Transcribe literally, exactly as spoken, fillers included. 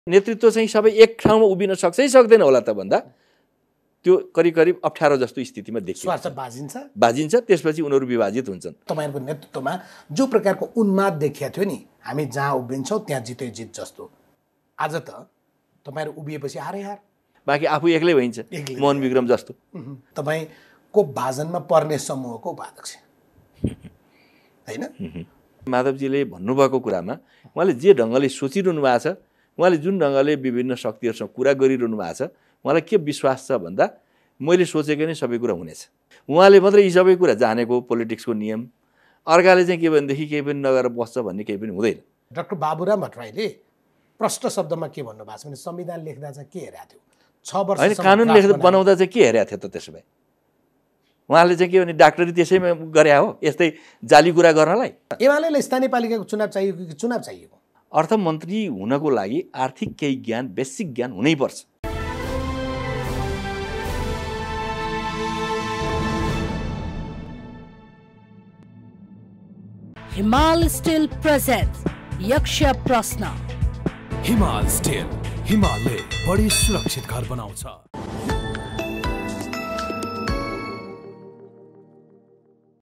नेतृत्व चाहिँ सबै एक ठाउँमा उभिन सक्छ कि सक्दैन होला त भन्दा त्यो करिब करिब अप्ठ्यारो जस्तो स्थितिमा देखिन्छ। स्वार्थ बाजिन्छ बाजिन्छ त्यसपछि उनीहरू विभाजित हुन्छन्। तपाईहरुको नेतृत्वमा जो प्रकारको उन्माद देखिया थियो नि, हामी जहाँ उभिन्छौँ त्यहाँ जितै जित जस्तो, आज त तपाईहरु उभिएपछि हारै हार, बाँकी आफू एक्लै भइन्छ, मोहन विक्रम जस्तो। तपाईको भाजनमा पर्ने समूहको उपाध्यक्ष हैन? माधवजीले भन्नुभएको कुरामा उहाँले जे ढङ्गले सोचिरहनु भएको छ, उहाँले जुन ढङ्गले विभिन्न शक्तिहरूसँग कुरा गरिरहनु भएको छ, उहाँलाई के विश्वास छ भन्दा मैले सोचेको नै सबै कुरा हुनेछ। उहाँले मात्रै यी सबै कुरा जानेको पोलिटिक्सको नियम, अर्काले चाहिँ के भनेदेखि केही पनि नगरेर बस्छ भन्ने केही पनि हुँदैन। डाक्टर बाबुराम भट्टराईले प्रष्ट शब्दमा के भन्नुभएको छ भने संविधान लेख्दा चाहिँ के हेरेको थियो, छ वर्ष कानुन लेख्दा बनाउँदा चाहिँ के हेरेको थियो त? त्यसो भए उहाँले चाहिँ के भने डाक्टरी त्यसैमा गरे हो, यस्तै जाली कुरा गर्नलाई? एमालेलाई स्थानीय पालिकाको चुनाव चाहिएको कि चुनाव चाहिएको? अर्थमन्त्री हुनको लागि आर्थिक केही ज्ञान, बेसिक ज्ञान हुनैपर्छ। हिमाल स्टिल प्रेजेन्ट्स यक्ष प्रश्न। हिमाल स्टिल, हिमालले बढी सुरक्षित घर बनाउँछ।